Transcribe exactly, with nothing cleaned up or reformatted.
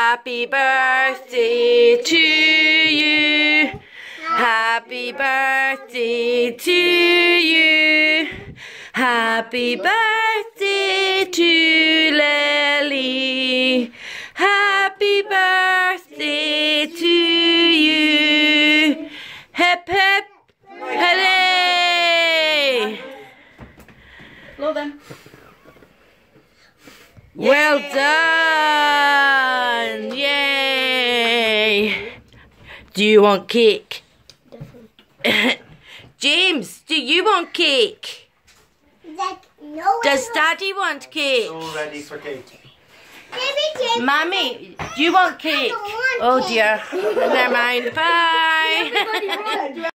Happy birthday to you. Happy birthday to you. Happy birthday to Lily. Happy birthday to you. Hip hip hooray! Blow them. Well done! Yay! Do you want cake? James, do you want cake? Like, no, Does Daddy want cake? All ready for cake. Mommy, do you want cake? I don't want Oh cake. dear. Never mind. Bye.